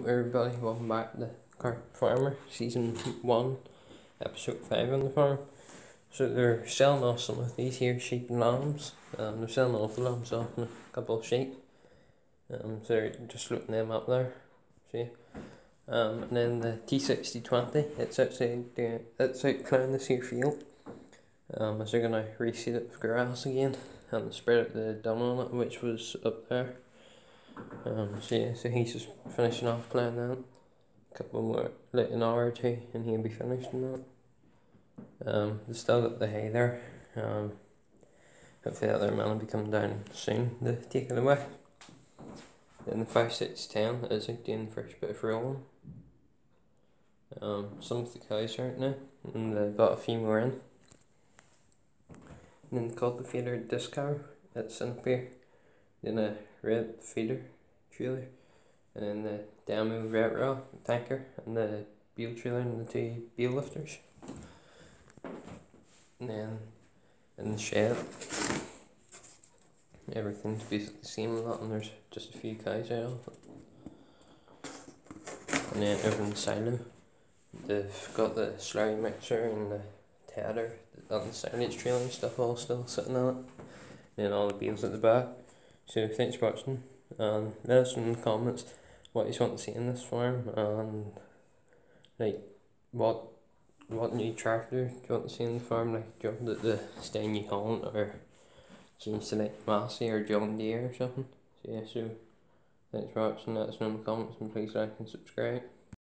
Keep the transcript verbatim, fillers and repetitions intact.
everybody? Welcome back to Carp Farmer, Season one, Episode five on the farm. So they're selling off some of these here sheep and lambs. Um, they're selling off the lambs off and a couple of sheep. Um, so they're just looking them up there. See? Um, and then the T sixty twenty, it's outside, uh, it's out clearing this here field. Um, as they're going to reseed it with grass again and spread out the dung on it, which was up there. Um, so yeah, so he's just finishing off playing that. A couple more, like an hour or two, and he'll be finished in that. Um, they still got the hay there. Um, hopefully that other man will be coming down soon to take it away. Then the five six ten is out doing the first bit of rolling. Um, some of the cows are out now, and they've got a few more in. And then the cultivator disc cow, it's in up here. Then a red feeder trailer, and then the demo red raw tanker, and the bale trailer, and the two bale lifters. And then in the shed, everything's basically the same a lot, and there's just a few cows out of it. And then over in the silo, they've got the slurry mixer and the tedder on the silage trailer and stuff all still sitting on it. And then all the bales at the back. So thanks for watching, and let us know in the comments what you want to see in this farm, and like what what new tractor do you want to see in the farm. Like, do you want it to stay in New Holland or change to like Massey or John Deere or something? So yeah, so thanks for watching, let us know in the comments, and please like and subscribe.